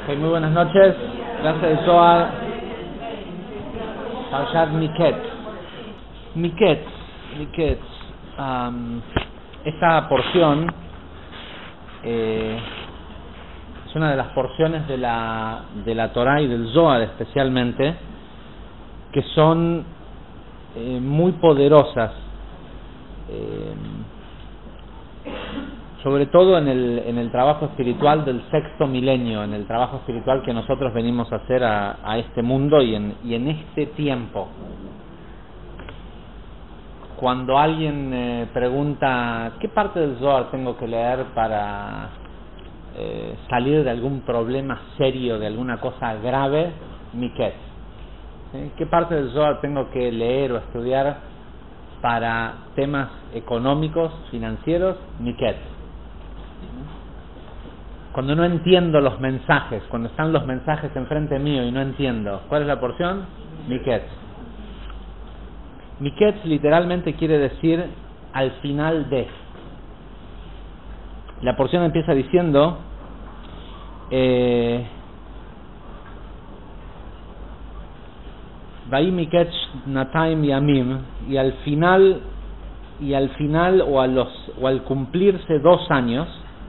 Okay, muy buenas noches. Clase de Zohar, Parashat Miketz. Miketz. Esta porción es una de las porciones de la Torah y del Zohar especialmente, que son muy poderosas, sobre todo en el trabajo espiritual del sexto milenio, en el trabajo espiritual que nosotros venimos a hacer a este mundo y en este tiempo. Cuando alguien pregunta ¿qué parte del Zohar tengo que leer para salir de algún problema serio, de alguna cosa grave? Miketz. ¿Sí? ¿Qué parte del Zohar tengo que leer o estudiar para temas económicos, financieros? Miketz. Cuando no entiendo los mensajes, cuando están los mensajes enfrente mío y no entiendo, ¿cuál es la porción? Miketz. Miketz literalmente quiere decir al final de. La porción empieza diciendo Vai Miketz Nataim Yamim, y al final o al cumplirse 2 años,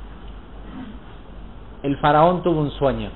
el faraón tuvo un sueño.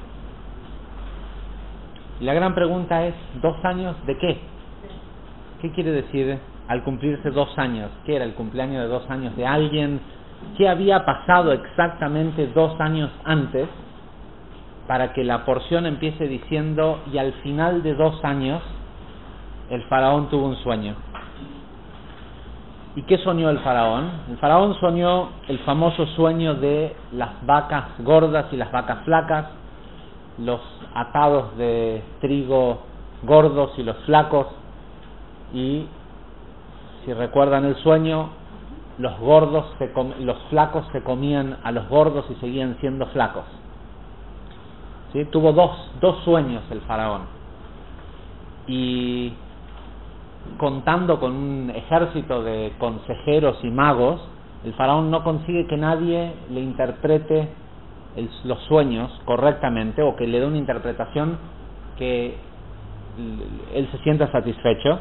Y la gran pregunta es, ¿2 años de qué? ¿Qué quiere decir al cumplirse 2 años? ¿Qué era el cumpleaños de 2 años de alguien? ¿Qué había pasado exactamente 2 años antes para que la porción empiece diciendo y al final de 2 años el faraón tuvo un sueño? ¿Y qué soñó el faraón? El faraón soñó el famoso sueño de las vacas gordas y las vacas flacas, los atados de trigo gordos y los flacos, y si recuerdan el sueño, los flacos se comían a los gordos y seguían siendo flacos. ¿Sí? Tuvo dos sueños el faraón, y contando con un ejército de consejeros y magos, el faraón no consigue que nadie le interprete los sueños correctamente, o que le dé una interpretación que él se sienta satisfecho.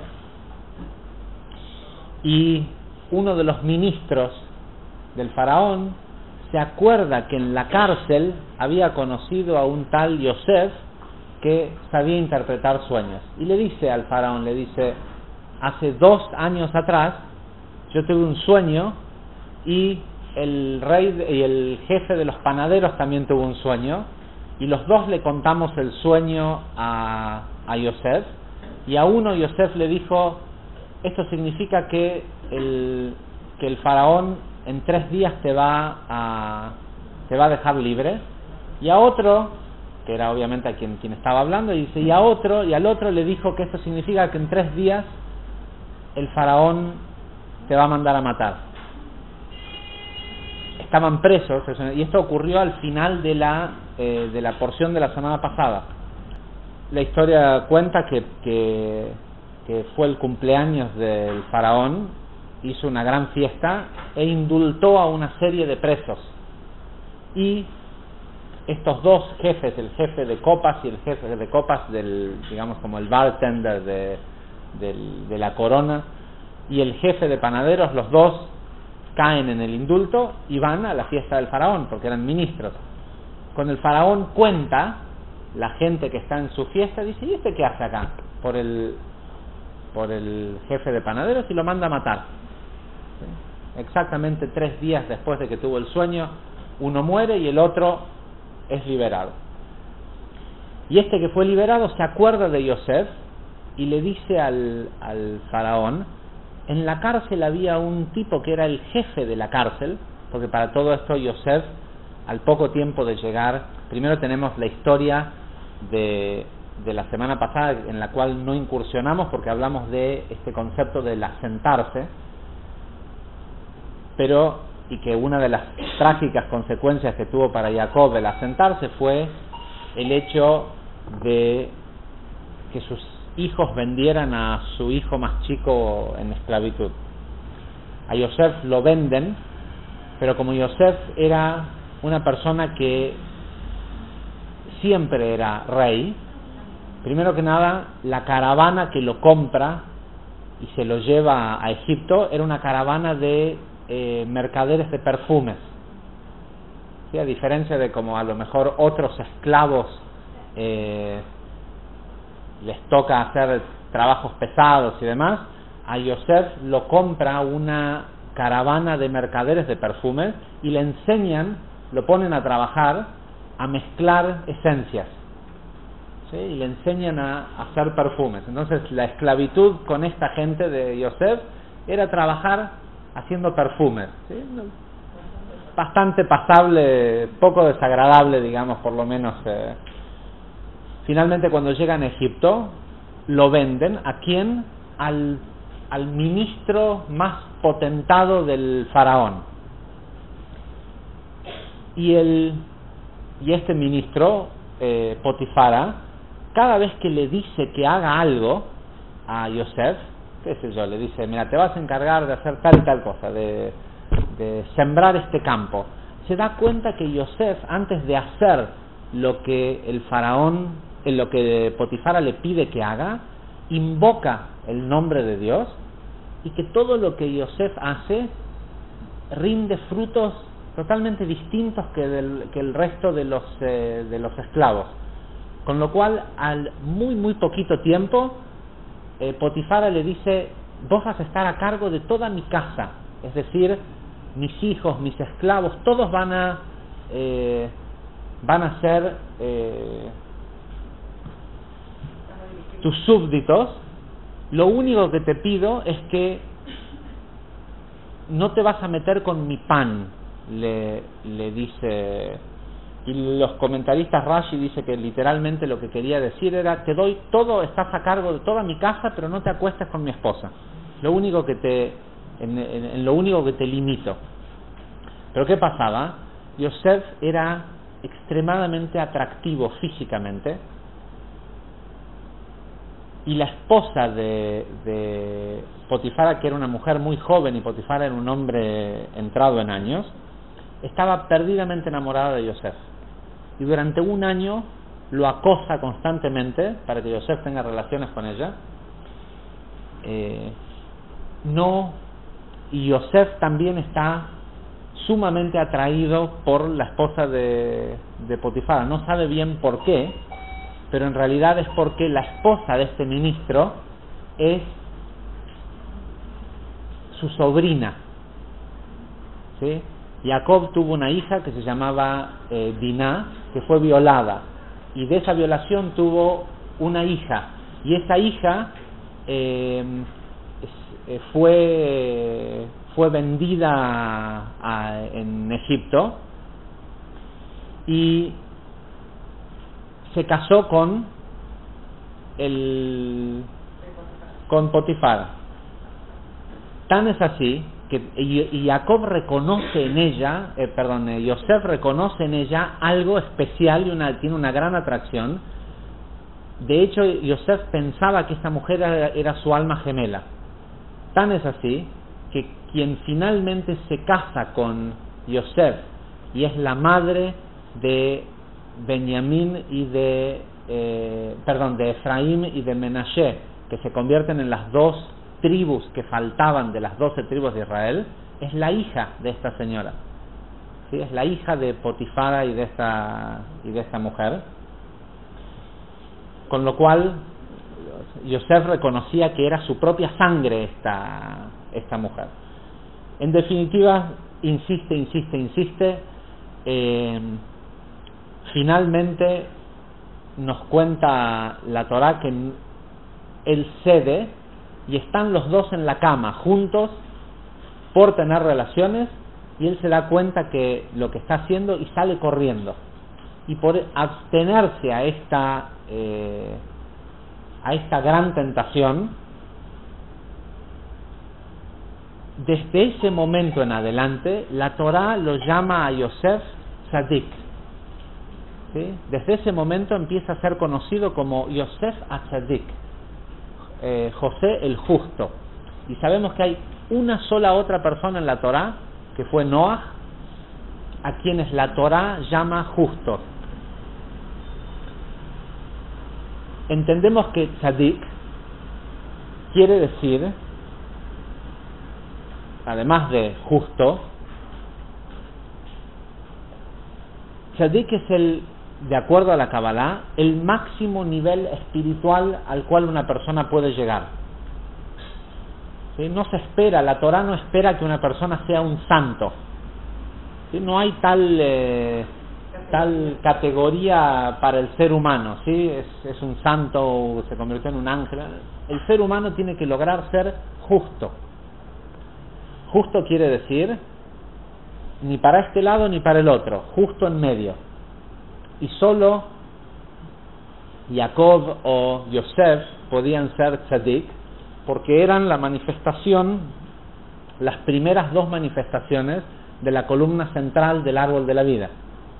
Y uno de los ministros del faraón se acuerda que en la cárcel había conocido a un tal Yosef que sabía interpretar sueños, y le dice al faraón, hace 2 años atrás yo tuve un sueño, y el rey y el jefe de los panaderos también tuvo un sueño, y los dos le contamos el sueño a Yosef, y a uno Yosef le dijo: esto significa que el faraón en 3 días te va a dejar libre. Y a otro, que era obviamente a quien estaba hablando, y al otro le dijo que esto significa que en 3 días el faraón te va a mandar a matar. Estaban presos, y esto ocurrió al final de la porción de la semana pasada. La historia cuenta que fue el cumpleaños del faraón, hizo una gran fiesta e indultó a una serie de presos. Y estos 2 jefes, el jefe de copas y el jefe de copas digamos como el bartender de la corona, y el jefe de panaderos, los 2 caen en el indulto y van a la fiesta del faraón porque eran ministros. Cuando el faraón cuenta, la gente que está en su fiesta dice: ¿y este qué hace acá? Por el jefe de panaderos, y lo manda a matar. ¿Sí? Exactamente 3 días después de que tuvo el sueño, uno muere y el otro es liberado. Y este que fue liberado se acuerda de Yosef y le dice al faraón: en la cárcel había un tipo que era el jefe de la cárcel, porque para todo esto Yosef, al poco tiempo de llegar, primero tenemos la historia de la semana pasada, en la cual no incursionamos porque hablamos de este concepto del asentarse, y que una de las trágicas consecuencias que tuvo para Jacob el asentarse fue el hecho de que sus hijos vendieran a su hijo más chico en esclavitud. A Yosef lo venden, pero como Yosef era una persona que siempre era rey. Primero que nada, la caravana que lo compra y se lo lleva a Egipto era una caravana de mercaderes de perfumes. ¿Sí? A diferencia de como a lo mejor otros esclavos les toca hacer trabajos pesados y demás, a Yosef lo compra una caravana de mercaderes de perfumes y le enseñan, lo ponen a trabajar, a mezclar esencias. ¿Sí? Y le enseñan a hacer perfumes. Entonces la esclavitud con esta gente de Yosef era trabajar haciendo perfumes. ¿Sí? Bastante pasable, poco desagradable, digamos, por lo menos. Finalmente, cuando llegan a Egipto, lo venden. ¿A quién? Al ministro más potentado del faraón. Y este ministro, Potifara, cada vez que le dice que haga algo a Yosef, qué sé yo, le dice, mira, te vas a encargar de hacer tal y tal cosa, de sembrar este campo, se da cuenta que Yosef, antes de hacer lo que el faraón, lo que Potifara le pide que haga, invoca el nombre de Dios, y que todo lo que Yosef hace rinde frutos totalmente distintos que el resto de los esclavos. Con lo cual, al muy poquito tiempo, Potifara le dice, vos vas a estar a cargo de toda mi casa, es decir, mis hijos, mis esclavos, todos van a ser tus súbditos. Lo único que te pido es que no te vas a meter con mi pan, le dice. Y los comentaristas, Rashi dice que literalmente lo que quería decir era, te doy todo, estás a cargo de toda mi casa, pero no te acuestes con mi esposa. Lo único que en lo único que te limito. Pero ¿qué pasaba? Yosef era extremadamente atractivo físicamente, y la esposa de Potifara, que era una mujer muy joven y Potifara era un hombre entrado en años, estaba perdidamente enamorada de Yosef. Y durante un año lo acosa constantemente para que Yosef tenga relaciones con ella. Y Yosef también está sumamente atraído por la esposa de Potifara. No sabe bien por qué, pero en realidad es porque la esposa de este ministro es su sobrina. ¿Sí? Jacob tuvo una hija que se llamaba Diná, que fue violada, y de esa violación tuvo una hija, y esa hija fue vendida en Egipto y se casó con Potifar. Tan es así que Jacob reconoce en ella, Yosef reconoce en ella algo especial y tiene una gran atracción. De hecho, Yosef pensaba que esta mujer era su alma gemela. Tan es así que quien finalmente se casa con Yosef y es la madre de Benjamín y de Efraín y de Menashe, que se convierten en las dos tribus que faltaban de las 12 tribus de Israel, es la hija de esta señora. ¿Sí? Es la hija de Potifara y de esta mujer. Con lo cual Yosef reconocía que era su propia sangre esta mujer. En definitiva, insiste. Finalmente nos cuenta la Torá que él cede y están los dos en la cama juntos por tener relaciones, y él se da cuenta que lo que está haciendo y sale corriendo, y por abstenerse a esta gran tentación, desde ese momento en adelante la Torá lo llama a Yosef Tzadik. ¿Sí? Desde ese momento empieza a ser conocido como Yosef HaTzadik, José el justo. Y sabemos que hay una sola otra persona en la Torá, que fue Noaj, a quienes la Torá llama justos. entendemos que tzadik quiere decir, además de justo, tzadik es de acuerdo a la Kabbalah, el máximo nivel espiritual al cual una persona puede llegar. ¿Sí? No se espera, la Torah no espera que una persona sea un santo. ¿Sí? No hay tal categoría para el ser humano. ¿Sí? Es un santo o se convirtió en un ángel. El ser humano tiene que lograr ser justo. Justo quiere decir ni para este lado ni para el otro, justo en medio. Y solo Jacob o Yosef podían ser tzadik porque eran la manifestación, las primeras dos manifestaciones de la columna central del árbol de la vida.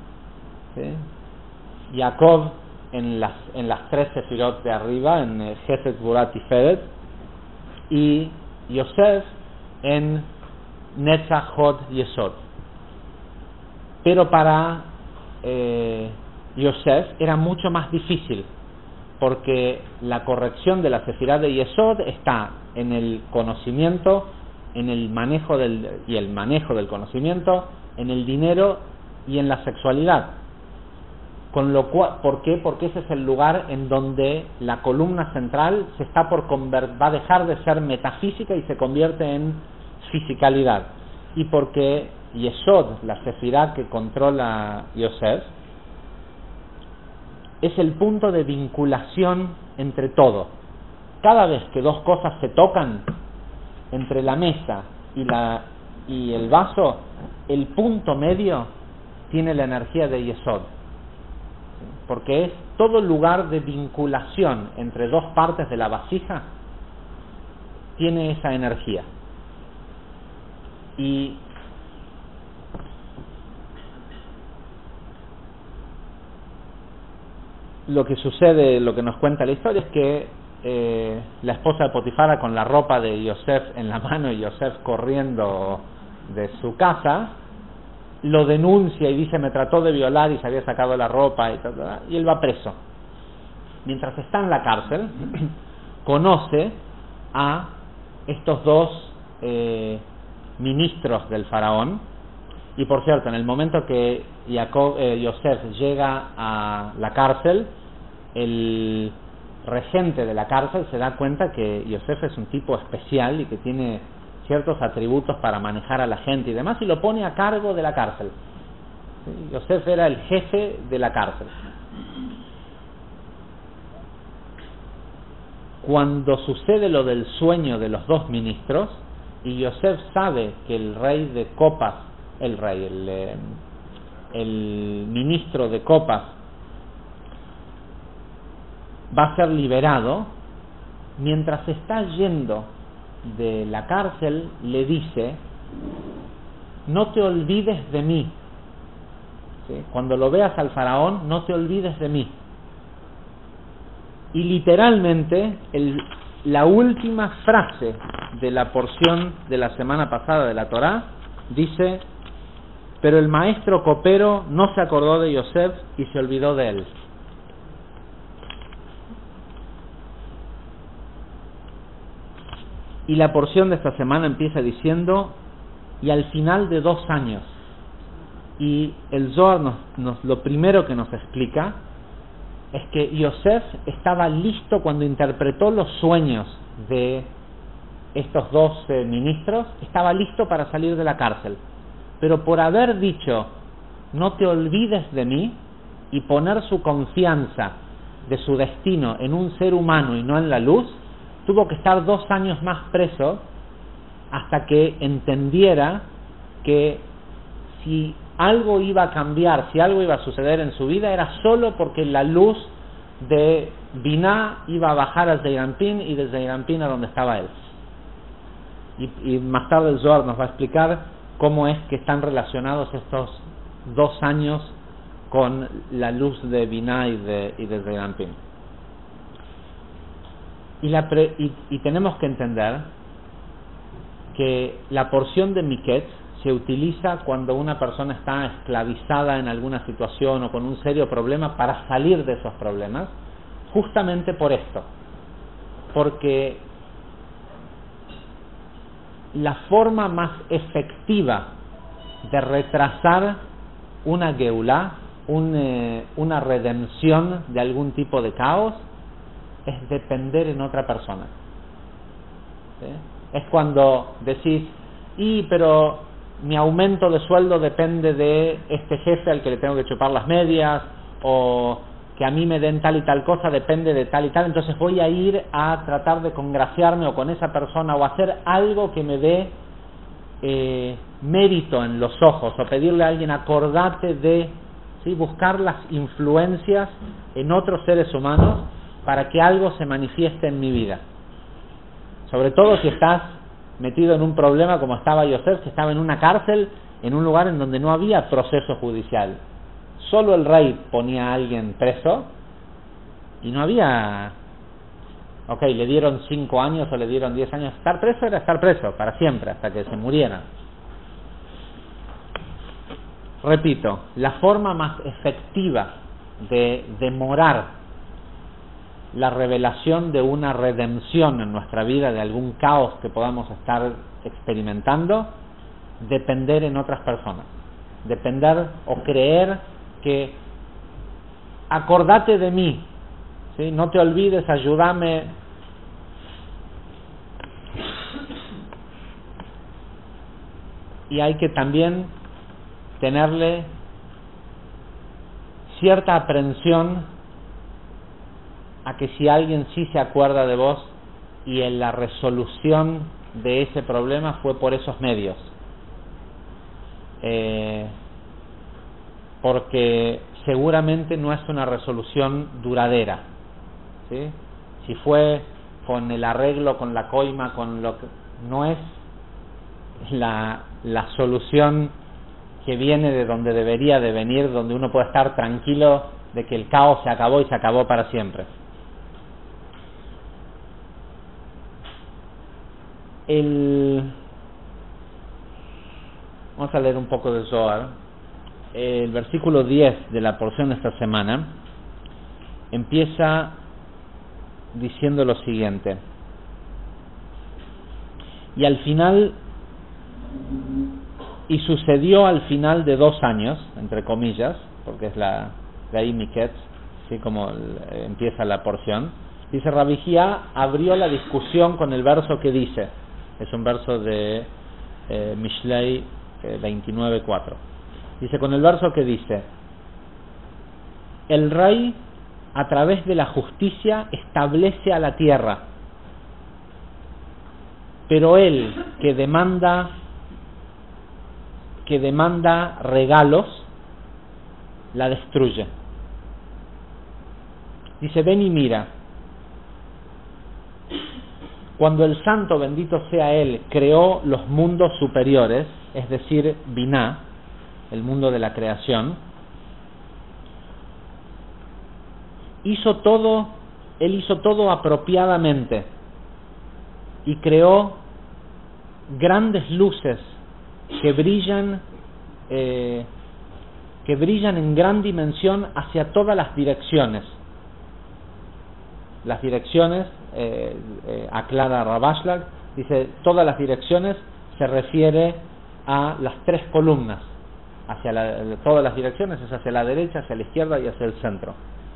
¿Sí? Jacob en las 3 sefirot de arriba, en Gesed, Gvurah, Tiferet, y Yosef en Netzach, Hod, Yesod. Pero para Yosef era mucho más difícil, porque la corrección de la sefirá de Yesod está en el conocimiento, en el manejo del conocimiento, en el dinero y en la sexualidad. Con lo cual, ¿por qué? Porque ese es el lugar en donde la columna central va a dejar de ser metafísica y se convierte en fisicalidad. Y porque Yesod, la sefirá que controla Yosef, es el punto de vinculación entre todo. Cada vez que dos cosas se tocan, entre la mesa y el vaso, el punto medio tiene la energía de Yesod, porque es todo lugar de vinculación entre dos partes de la vasija, tiene esa energía. Y lo que sucede, lo que nos cuenta la historia es que la esposa de Potifara, con la ropa de Yosef en la mano y Yosef corriendo de su casa, lo denuncia y dice: me trató de violar y se había sacado la ropa y él va preso. Mientras está en la cárcel, conoce a estos dos ministros del faraón. Y por cierto, en el momento que Yosef llega a la cárcel, el regente de la cárcel se da cuenta que Yosef es un tipo especial y que tiene ciertos atributos para manejar a la gente y demás, y lo pone a cargo de la cárcel. ¿Sí? Yosef era el jefe de la cárcel. Cuando sucede lo del sueño de los dos ministros, y Yosef sabe que el rey de copas, el ministro de copas va a ser liberado, mientras está yendo de la cárcel le dice: no te olvides de mí. ¿Sí? Cuando lo veas al faraón, no te olvides de mí. Y literalmente la última frase de la porción de la semana pasada de la Torá dice: pero el maestro copero no se acordó de Yosef y se olvidó de él. Y la porción de esta semana empieza diciendo: y al final de 2 años. Y el Zohar lo primero que nos explica es que Yosef estaba listo cuando interpretó los sueños de estos dos ministros, estaba listo para salir de la cárcel. Pero por haber dicho: no te olvides de mí, y poner su confianza de su destino en un ser humano y no en la luz, tuvo que estar 2 años más preso hasta que entendiera que si algo iba a cambiar, si algo iba a suceder en su vida, era solo porque la luz de Biná iba a bajar a Zeirampín y de Zeirampín a donde estaba él. Y más tarde el Zohar nos va a explicar cómo es que están relacionados estos 2 años con la luz de Biná y de Zeirampín. Y tenemos que entender que la porción de Miket se utiliza cuando una persona está esclavizada en alguna situación o con un serio problema para salir de esos problemas, justamente por esto, porque la forma más efectiva de retrasar una geulá, una redención de algún tipo de caos, es depender en otra persona. ¿Sí? Es cuando decís, pero mi aumento de sueldo depende de este jefe al que le tengo que chupar las medias, o que a mí me den tal y tal cosa depende de tal y tal, entonces voy a ir a tratar de congraciarme o con esa persona o hacer algo que me dé mérito en los ojos, o pedirle a alguien, acordate de, ¿sí?, buscar las influencias en otros seres humanos para que algo se manifieste en mi vida. Sobre todo si estás metido en un problema como estaba Yosef, que estaba en una cárcel, en un lugar en donde no había proceso judicial. Solo el rey ponía a alguien preso y no había, le dieron 5 años o le dieron 10 años. Estar preso era estar preso para siempre, hasta que se muriera. Repito, la forma más efectiva de demorar la revelación de una redención en nuestra vida, de algún caos que podamos estar experimentando, depender en otras personas. Depender o creer que acordate de mí, ¿sí?, no te olvides, ayúdame. Y hay que también tenerle cierta aprensión a que si alguien sí se acuerda de vos y en la resolución de ese problema fue por esos medios, porque seguramente no es una resolución duradera, ¿sí? Si fue con el arreglo, con la coima, con lo que no es la solución que viene de donde debería de venir, donde uno puede estar tranquilo de que el caos se acabó y se acabó para siempre. Vamos a leer un poco de Zohar. El versículo 10 de la porción de esta semana empieza diciendo lo siguiente: y al final, y sucedió al final de 2 años, entre comillas, porque es de ahí Miketz, así como empieza la porción. Dice, Rabbi Hia abrió la discusión con el verso que dice, es un verso de Mishlei 29:4. Dice, con el verso que dice, el rey a través de la justicia establece a la tierra, pero él que demanda regalos la destruye. Dice, ven y mira, cuando el santo, bendito sea él, creó los mundos superiores, es decir, Biná, el mundo de la creación, él hizo todo apropiadamente y creó grandes luces que brillan en gran dimensión hacia todas las direcciones. Las direcciones, aclara Rabashlag, dice, todas las direcciones se refiere a las 3 columnas. Todas las direcciones es hacia la derecha, hacia la izquierda y hacia el centro.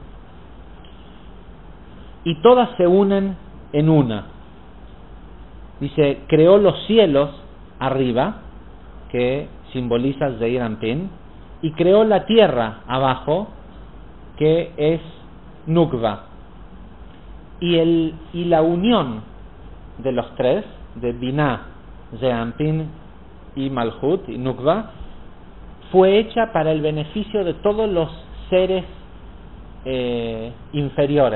Y todas se unen en una. Dice, creó los cielos arriba, que simboliza Zeir Anpin, y creó la tierra abajo, que es Nukva. Y la unión de los 3, de Binah, Zeir Anpin y Malhut y Nukva, fue hecha para el beneficio de todos los seres inferiores.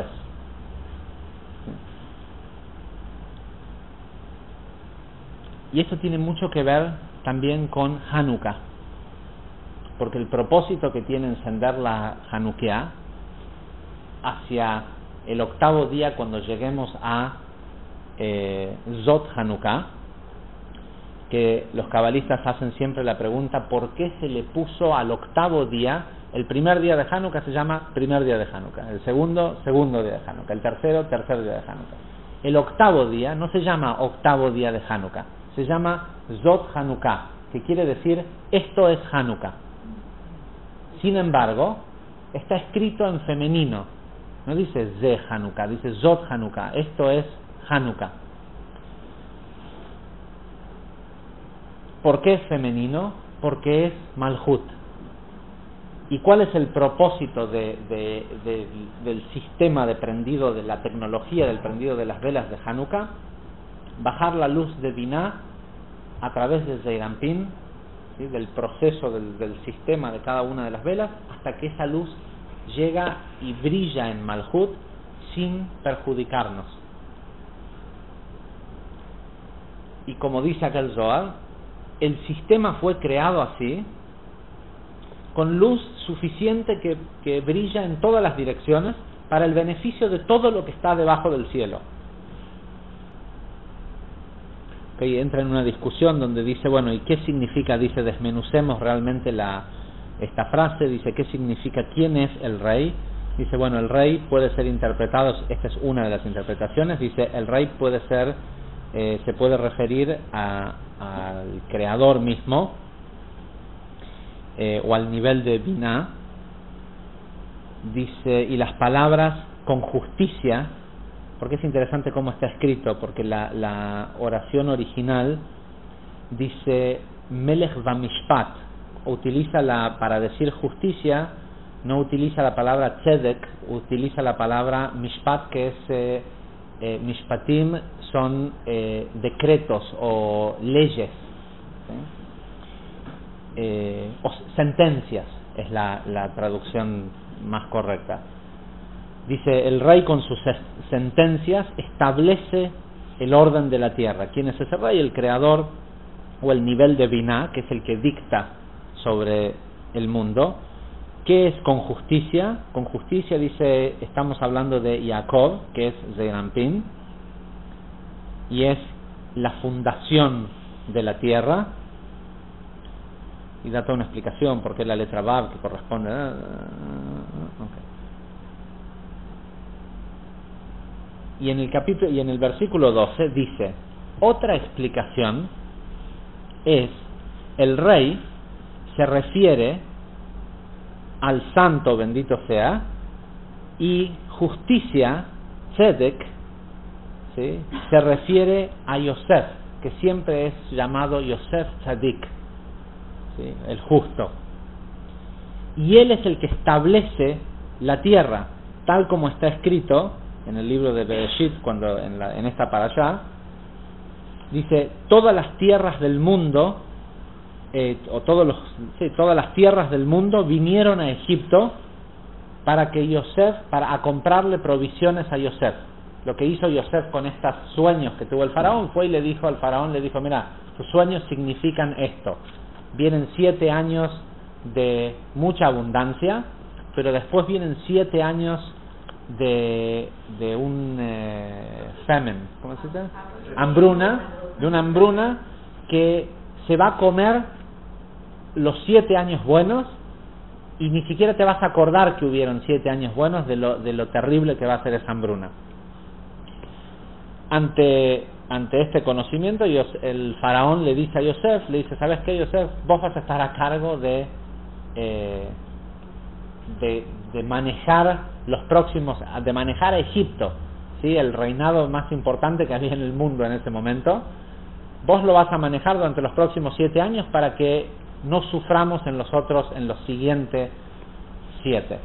Y esto tiene mucho que ver también con Hanukkah, porque el propósito que tiene encender la Hanukkah hacia el 8º día, cuando lleguemos a Zot Hanukkah, que los cabalistas hacen siempre la pregunta, ¿por qué se le puso al 8º día El primer día de Hanukkah se llama primer día de Hanukkah, el segundo día de Hanukkah, el tercer día de Hanukkah. El octavo día no se llama octavo día de Hanukkah, se llama Zot Hanukkah, que quiere decir esto es Hanukkah. Sin embargo, está escrito en femenino, no dice Ze Hanukkah, dice Zot Hanukkah, esto es Hanukkah. ¿Por qué es femenino? Porque es Malhut. ¿Y cuál es el propósito del sistema de prendido, de la tecnología del prendido de las velas de Hanukkah? Bajar la luz de Binah a través del Zeir Anpin, ¿sí? Del proceso del sistema de cada una de las velas, hasta que esa luz llega y brilla en Malhut sin perjudicarnos. Y como dice acá el Zohar, el sistema fue creado así, con luz suficiente que brilla en todas las direcciones para el beneficio de todo lo que está debajo del cielo. Okay, entra en una discusión donde dice, bueno, ¿y qué significa? Dice, desmenucemos realmente esta frase, dice, ¿qué significa? ¿Quién es el rey? Dice, bueno, el rey puede ser interpretado, esta es una de las interpretaciones, dice, el rey puede ser, se puede referir al creador mismo, o al nivel de Binah. Dice, y las palabras con justicia, porque es interesante cómo está escrito, porque la oración original dice Melech Vamishpat, utiliza para decir justicia, no utiliza la palabra Tzedek, utiliza la palabra Mishpat, que es Mishpatim, son decretos o leyes, ¿sí? O sentencias es la traducción más correcta. Dice, el rey con sus sentencias establece el orden de la tierra. ¿Quién es ese rey? El creador, o el nivel de Binah, que es el que dicta sobre el mundo. ¿Qué es con justicia? Con justicia, dice, estamos hablando de Jacob, que es Zeir Anpin, y es la fundación de la tierra. Y da toda una explicación por qué la letra Vav que corresponde. Okay. Y en el versículo 12 dice, otra explicación es, el rey se refiere al santo, bendito sea, y justicia, Tzedek, ¿sí? Se refiere a Yosef, que siempre es llamado Yosef Tzadik, ¿sí? El justo. Y él es el que establece la tierra, tal como está escrito en el libro de Bereshit, cuando en esta parashá, dice, todas las tierras del mundo, todas las tierras del mundo vinieron a Egipto para comprarle provisiones a Yosef. Lo que hizo Yosef con estos sueños que tuvo el faraón fue y le dijo al faraón, mira, tus sueños significan esto. Vienen 7 años de mucha abundancia, pero después vienen 7 años de un famine, ¿cómo se dice? De una hambruna que se va a comer los 7 años buenos y ni siquiera te vas a acordar que hubieron 7 años buenos de lo terrible que va a ser esa hambruna. Ante este conocimiento, el faraón le dice a Yosef, ¿sabes qué, Yosef? Vos vas a estar a cargo de manejar de manejar a Egipto, ¿sí? El reinado más importante que había en el mundo en ese momento. Vos lo vas a manejar durante los próximos 7 años para que no suframos en los siguientes 7.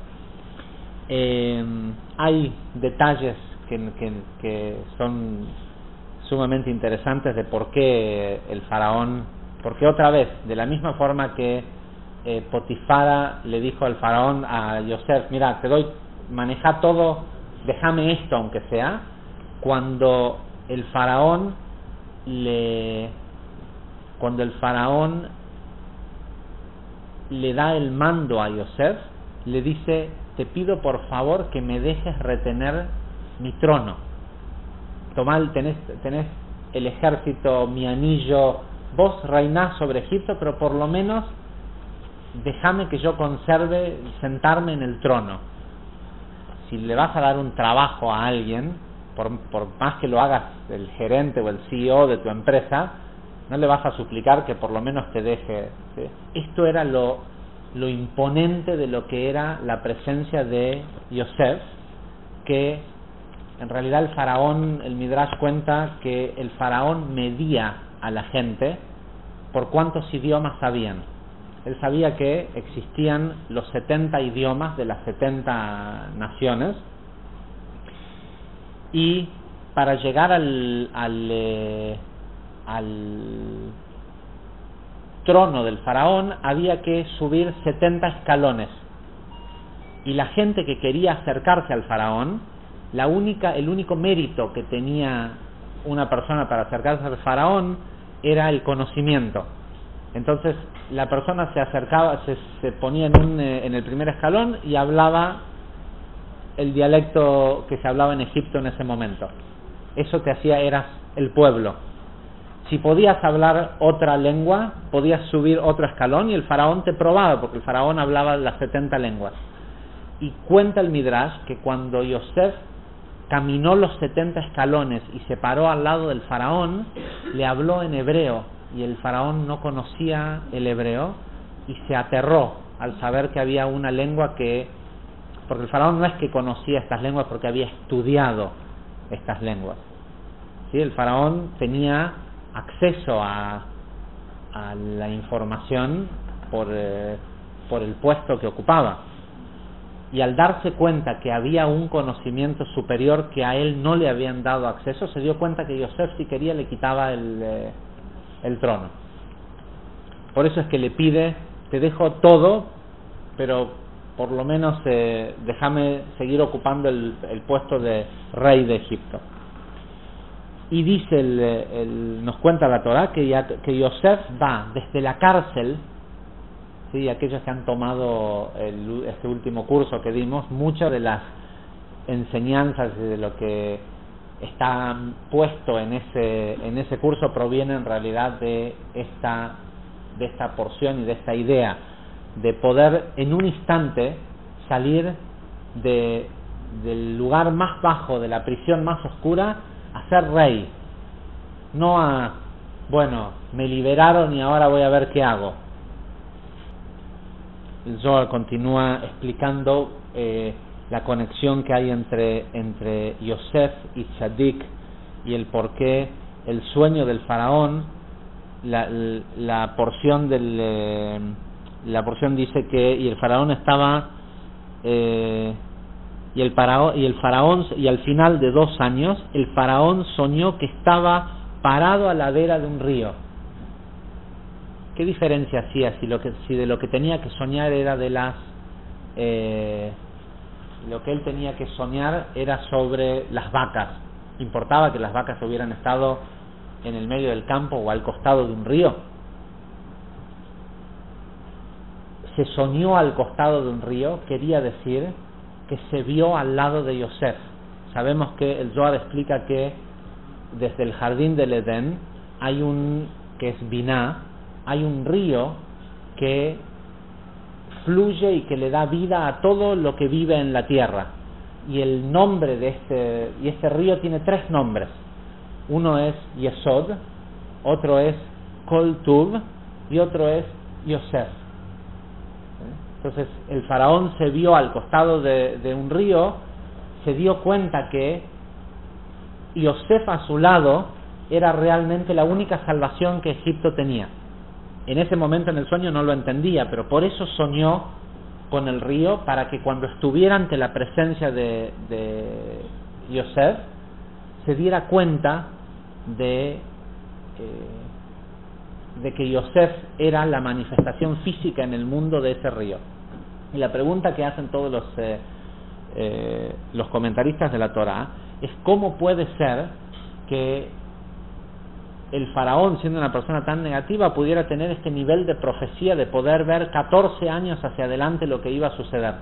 Hay detalles que son sumamente interesantes de por qué el faraón, porque otra vez, de la misma forma que Potifara le dijo al faraón a Yosef, mira, maneja todo, déjame esto aunque sea, cuando el faraón le da el mando a Yosef, le dice, te pido por favor que me dejes retener mi trono. Tenés el ejército, mi anillo, vos reinás sobre Egipto, pero por lo menos déjame que yo conserve sentarme en el trono. Si le vas a dar un trabajo a alguien, por más que lo hagas el gerente o el CEO de tu empresa, no le vas a suplicar que por lo menos te deje, ¿sí? Esto era lo imponente de lo que era la presencia de Yosef, que en realidad el faraón, el Midrash cuenta que el faraón medía a la gente por cuántos idiomas sabían. Él sabía que existían los 70 idiomas de las 70 naciones, y para llegar al trono del faraón había que subir 70 escalones, y la gente que quería acercarse al faraón, el único mérito que tenía una persona para acercarse al faraón era el conocimiento. Entonces la persona se acercaba, se ponía en el primer escalón y hablaba el dialecto que se hablaba en Egipto en ese momento. Eso te hacía, eras el pueblo. Si podías hablar otra lengua, podías subir otro escalón y el faraón te probaba, porque el faraón hablaba las 70 lenguas. Y cuenta el Midrash que cuando Yosef caminó los 70 escalones y se paró al lado del faraón, le habló en hebreo, y el faraón no conocía el hebreo y se aterró al saber que había una lengua porque el faraón no es que conocía estas lenguas porque había estudiado estas lenguas, ¿sí? El faraón tenía acceso a la información por el puesto que ocupaba, y al darse cuenta que había un conocimiento superior que a él no le habían dado acceso, se dio cuenta que Yosef, si quería, le quitaba el trono. Por eso es que le pide: te dejo todo, pero por lo menos déjame seguir ocupando el puesto de rey de Egipto. Y dice nos cuenta la Torá que Yosef va desde la cárcel, ¿sí? Aquellos que han tomado este último curso que dimos, muchas de las enseñanzas de lo que está puesto en ese curso proviene en realidad de esta porción y de esta idea de poder en un instante salir del lugar más bajo, de la prisión más oscura, a ser rey. No me liberaron y ahora voy a ver qué hago. El Zohar continúa explicando la conexión que hay entre Yosef y Tzadik, y el por qué el sueño del faraón, la porción dice que y el faraón estaba y al final de 2 años el faraón soñó que estaba parado a la vera de un río. ¿Qué diferencia hacía si de lo que tenía que soñar era lo que él tenía que soñar era sobre las vacas? ¿Importaba que las vacas hubieran estado en el medio del campo o al costado de un río? Se soñó al costado de un río, quería decir que se vio al lado de Yosef. Sabemos que el Zohar explica que desde el jardín del Edén que es Biná, hay un río que fluye y que le da vida a todo lo que vive en la tierra. Y el nombre de este río tiene 3 nombres. Uno es Yesod, otro es Kol Tuv y otro es Yosef. Entonces el faraón se vio al costado de un río, se dio cuenta que Yosef a su lado era realmente la única salvación que Egipto tenía. En ese momento en el sueño no lo entendía, pero por eso soñó con el río, para que cuando estuviera ante la presencia de Yosef se diera cuenta de que Yosef era la manifestación física en el mundo de ese río. Y la pregunta que hacen todos los comentaristas de la Torá es: ¿cómo puede ser que el faraón, siendo una persona tan negativa, pudiera tener este nivel de profecía, de poder ver 14 años hacia adelante lo que iba a suceder?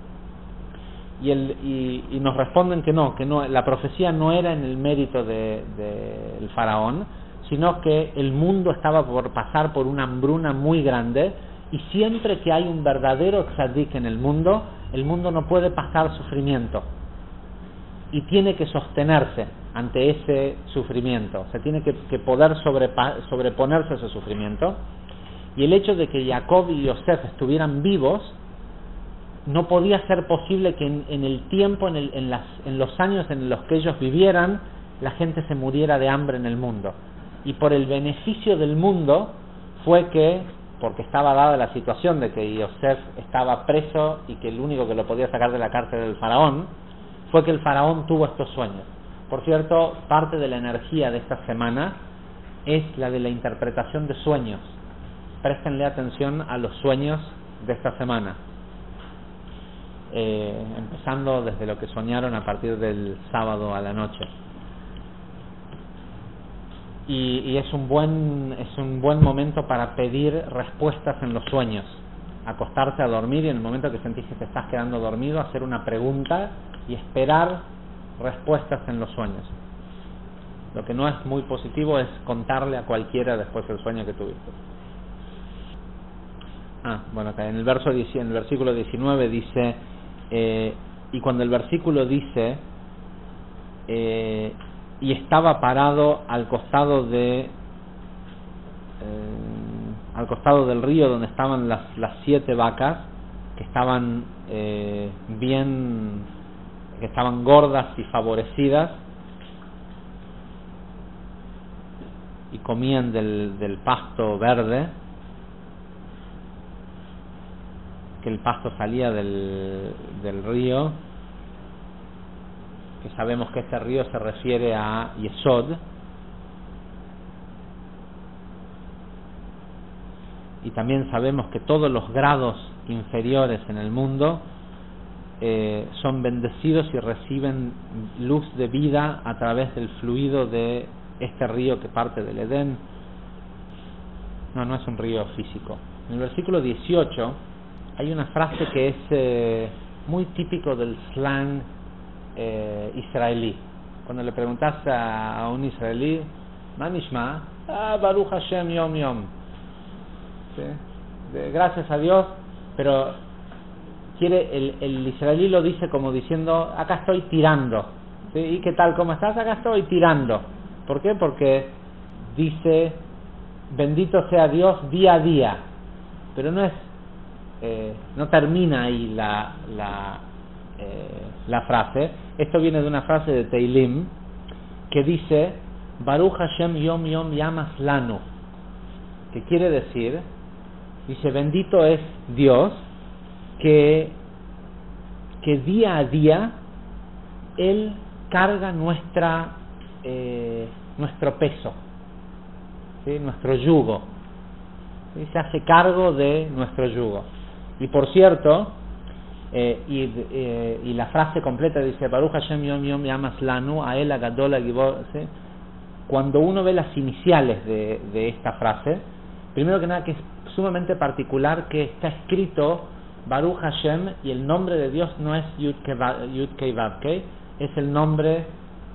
Y nos responden que no, la profecía no era en el mérito del faraón, sino que el mundo estaba por pasar por una hambruna muy grande, Y siempre que hay un verdadero tzadik en el mundo no puede pasar sufrimiento. Y tiene que sostenerse ante ese sufrimiento. O sea, tiene que poder sobreponerse a ese sufrimiento. Y el hecho de que Jacob y Yosef estuvieran vivos no podía ser posible que en el tiempo, en los años en los que ellos vivieran, la gente se muriera de hambre en el mundo. Y por el beneficio del mundo fue que, porque estaba dada la situación de que Yosef estaba preso y que el único que lo podía sacar de la cárcel era el faraón, fue que el faraón tuvo estos sueños. Por cierto, parte de la energía de esta semana es la de la interpretación de sueños. Préstenle atención a los sueños de esta semana, empezando desde lo que soñaron a partir del sábado a la noche. Y es un buen momento para pedir respuestas en los sueños. Acostarse a dormir y en el momento que sentís que te estás quedando dormido, hacer una pregunta y esperar respuestas en los sueños. Lo que no es muy positivo es contarle a cualquiera después el sueño que tuviste. Bueno, acá en el versículo 19 dice, y cuando el versículo dice, y estaba parado al costado del río donde estaban las 7 vacas que estaban que estaban gordas y favorecidas y comían del pasto verde, que el pasto salía del río, que sabemos que este río se refiere a Yesod, y también sabemos que todos los grados inferiores en el mundo son bendecidos y reciben luz de vida a través del fluido de este río que parte del Edén. No es un río físico. En el versículo 18 hay una frase que es muy típico del slang israelí. Cuando le preguntas a un israelí, "Ma nishma?", Baruch Hashem yom yom. ¿Sí? Gracias a Dios, pero el israelí lo dice como diciendo, acá estoy tirando. ¿Sí? ¿Y qué tal? ¿Cómo estás? Acá estoy tirando. ¿Por qué? Porque dice, bendito sea Dios día a día. Pero no termina ahí la frase. Esto viene de una frase de Teilim que dice, Baruch Hashem yom yom yamas lanu, que quiere decir, dice, bendito es Dios que día a día Él carga nuestro peso, ¿sí? Nuestro yugo, ¿sí? Se hace cargo de nuestro yugo. Y por cierto, y la frase completa dice, Baruch Hashem yom yom yamas lanu ael agadol agibor, ¿sí? Cuando uno ve las iniciales de esta frase, primero que nada que es sumamente particular que está escrito Baruch Hashem y el nombre de Dios no es Yud Kei Vav Kei, es el nombre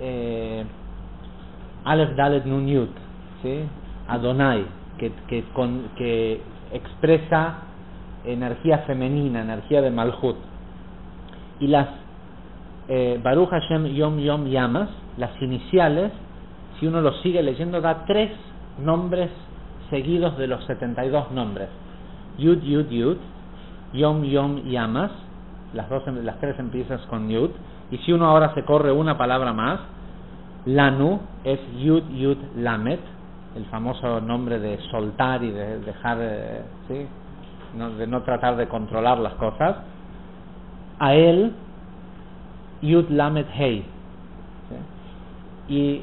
Aleph Dalet Nun Yud, ¿sí? Adonai, que expresa energía femenina, energía de Malhut. Y las Baruch Hashem Yom Yom Yamas, las iniciales, si uno lo sigue leyendo, da 3 nombres seguidos de los 72 nombres. Yud Yud Yud, Yom Yom Yamas, las 3 empiezan con Yud, y si uno ahora se corre una palabra más, Lanu es Yud Yud Lamet, el famoso nombre de soltar y de dejar, ¿sí? De no tratar de controlar las cosas. A él Yud Lamet Hei, ¿sí? Y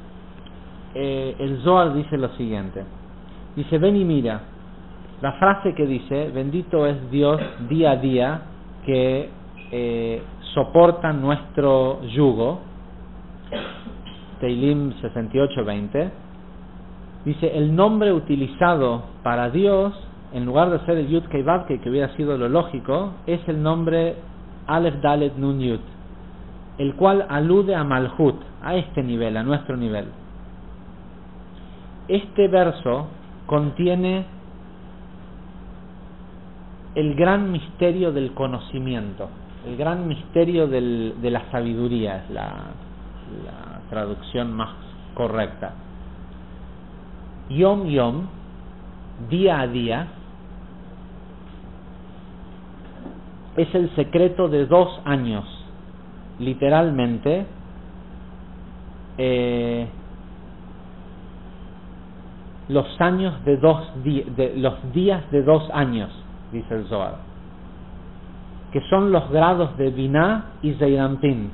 el Zohar dice lo siguiente, dice, ven y mira, la frase que dice, bendito es Dios día a día que soporta nuestro yugo, Teilim 68:20, dice, el nombre utilizado para Dios, en lugar de ser el Yud Kei Vav Kei, que hubiera sido lo lógico, es el nombre Aleph Dalet Nun Yud, el cual alude a Malhut, a este nivel, a nuestro nivel. Este verso contiene el gran misterio del conocimiento, el gran misterio de la sabiduría, es la traducción más correcta. Yom Yom, día a día, es el secreto de 2 años, literalmente. Los años de los días de 2 años, dice el Zohar, que son los grados de Binah y Zeirampin.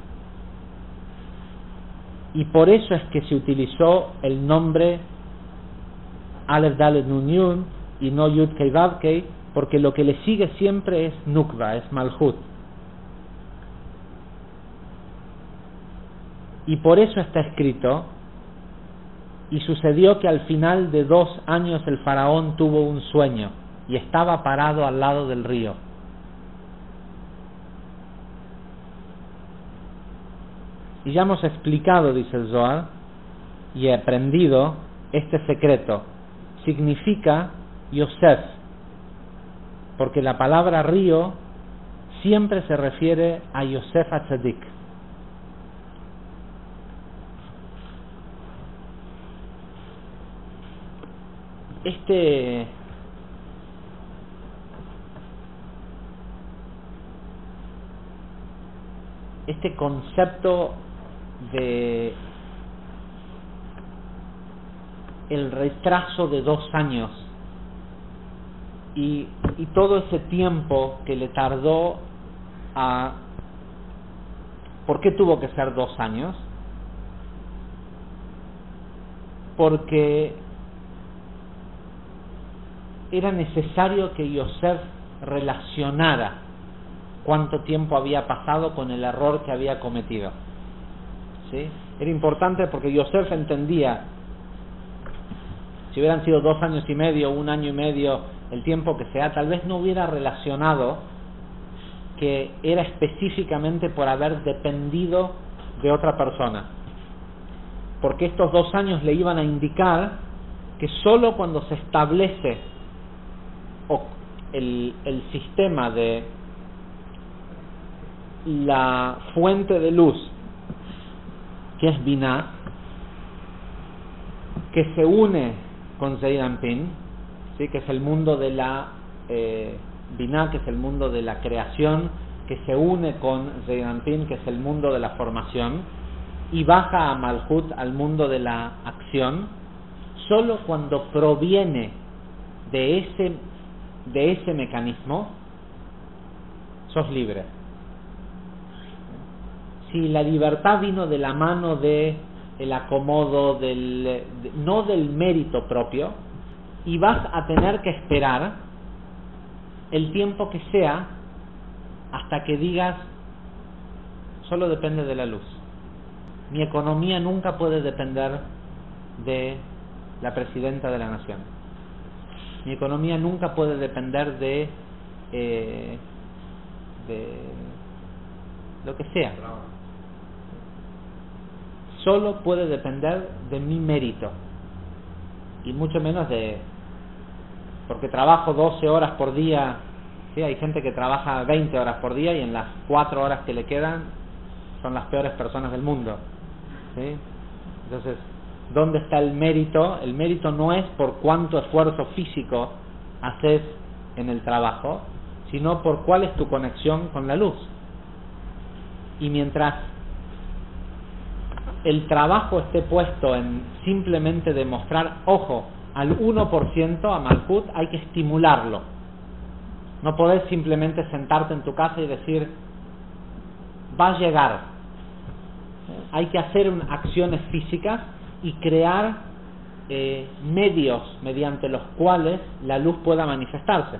Y por eso es que se utilizó el nombre Aleph Dalet Nun Yud y no Yud Kei Vav Kei, porque lo que le sigue siempre es Nukva, es Malhut. Y por eso está escrito: y sucedió que al final de 2 años el faraón tuvo un sueño y estaba parado al lado del río. Y ya hemos explicado, dice el Zohar, y he aprendido este secreto. Significa Yosef, porque la palabra río siempre se refiere a Yosef HaTzadik. Este concepto de el retraso de 2 años y todo ese tiempo que le tardó a... ¿Por qué tuvo que ser 2 años? Porque era necesario que Yosef relacionara cuánto tiempo había pasado con el error que había cometido. ¿Sí? Era importante porque Yosef entendía, si hubieran sido 2 años y medio, 1 año y medio, el tiempo que sea, tal vez no hubiera relacionado que era específicamente por haber dependido de otra persona, porque estos 2 años le iban a indicar que solo cuando se establece el sistema de la fuente de luz, que es Binah, que se une con Zeirampin, ¿sí? Que es el mundo de la Binah, que es el mundo de la creación, que se une con Zeirampin, que es el mundo de la formación, y baja a Malhut, al mundo de la acción. Solo cuando proviene de ese mecanismo sos libre. Si la libertad vino de la mano de el acomodo no del mérito propio, y vas a tener que esperar el tiempo que sea hasta que digas: solo depende de la luz. Mi economía nunca puede depender de la presidenta de la nación. Mi economía nunca puede depender de lo que sea. Solo puede depender de mi mérito, y mucho menos porque trabajo 12 horas por día. ¿Sí? Hay gente que trabaja 20 horas por día y en las 4 horas que le quedan son las peores personas del mundo. ¿Sí? Entonces, ¿dónde está el mérito? El mérito no es por cuánto esfuerzo físico haces en el trabajo, sino por cuál es tu conexión con la luz. Y mientras el trabajo esté puesto en simplemente demostrar, ojo, al 1% a Malhut, hay que estimularlo. No podés simplemente sentarte en tu casa y decir: va a llegar. Hay que hacer acciones físicas y crear medios mediante los cuales la luz pueda manifestarse.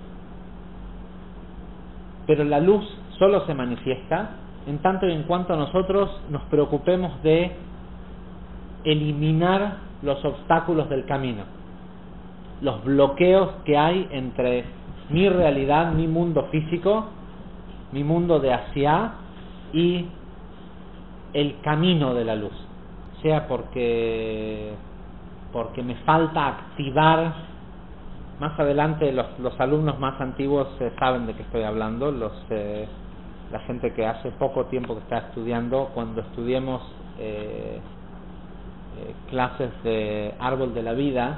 Pero la luz solo se manifiesta en tanto y en cuanto nosotros nos preocupemos de eliminar los obstáculos del camino, los bloqueos que hay entre mi realidad, mi mundo físico, mi mundo de Asiá, y el camino de la luz, sea porque me falta activar Más adelante los alumnos más antiguos saben de qué estoy hablando, la gente que hace poco tiempo que está estudiando, cuando estudiemos clases de árbol de la vida,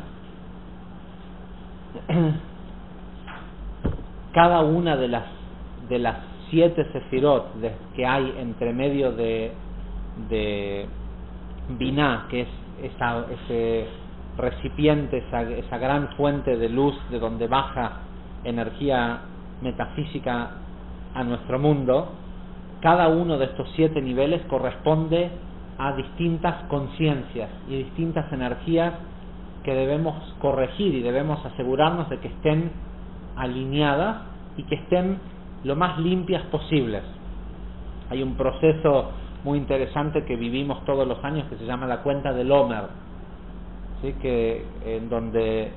cada una de las 7 sefirot que hay entre medio de Binah, que es ese recipiente, esa gran fuente de luz de donde baja energía metafísica a nuestro mundo, cada uno de estos 7 niveles corresponde a distintas conciencias y distintas energías que debemos corregir y debemos asegurarnos de que estén alineadas y que estén lo más limpias posibles. Hay un proceso muy interesante que vivimos todos los años que se llama la cuenta del Omer, ¿sí? Que en donde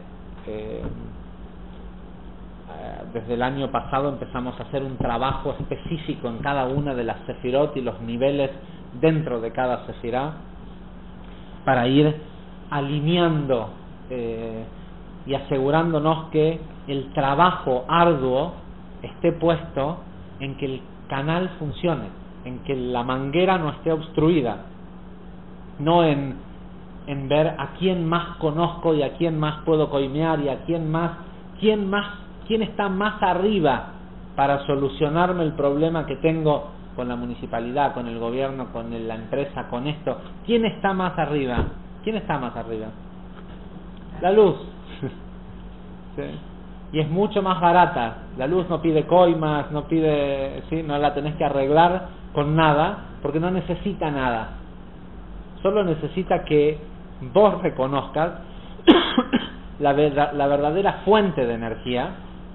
desde el año pasado empezamos a hacer un trabajo específico en cada una de las sefirot y los niveles dentro de cada sefirá para ir alineando y asegurándonos que el trabajo arduo esté puesto en que el canal funcione, en que la manguera no esté obstruida, no en ver a quién más conozco y a quién más puedo coimear y a quién está más arriba para solucionarme el problema que tengo con la municipalidad, con el gobierno, con la empresa, con esto. ¿Quién está más arriba? ¿Quién está más arriba? La luz. ¿Sí? Y es mucho más barata. La luz no pide coimas, no pide, ¿sí? No la tenés que arreglar con nada, porque no necesita nada. Solo necesita que vos reconozcas la verdadera fuente de energía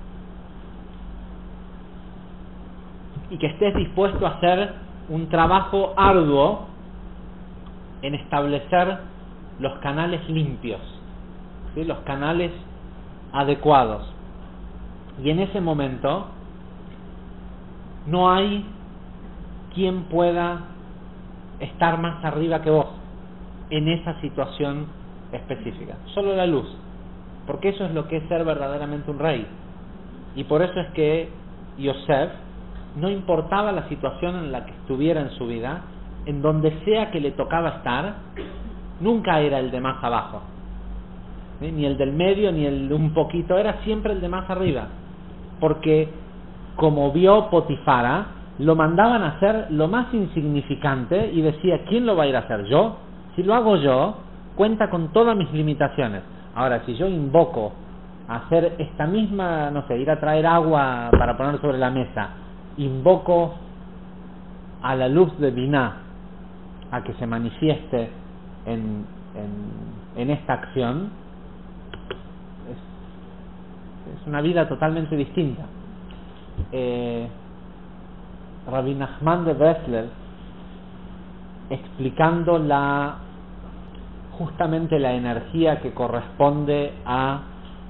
y que estés dispuesto a hacer un trabajo arduo en establecer los canales limpios, ¿sí? Los canales adecuados. Y en ese momento no hay quien pueda estar más arriba que vos en esa situación específica. Solo la luz. Porque eso es lo que es ser verdaderamente un rey. Y por eso es que Yosef, no importaba la situación en la que estuviera en su vida, en donde sea que le tocaba estar, nunca era el de más abajo, ¿sí? Ni el del medio, ni el de un poquito, era siempre el de más arriba. Porque, como vio Potifara, lo mandaban a hacer lo más insignificante y decía, ¿quién lo va a ir a hacer? ¿Yo? Si lo hago yo, cuenta con todas mis limitaciones. Ahora, si yo invoco a hacer esta misma, no sé, ir a traer agua para poner sobre la mesa, invoco a la luz de Binah a que se manifieste en esta acción, es una vida totalmente distinta. Rabbi Nachman de Breslev, explicando justamente la energía que corresponde a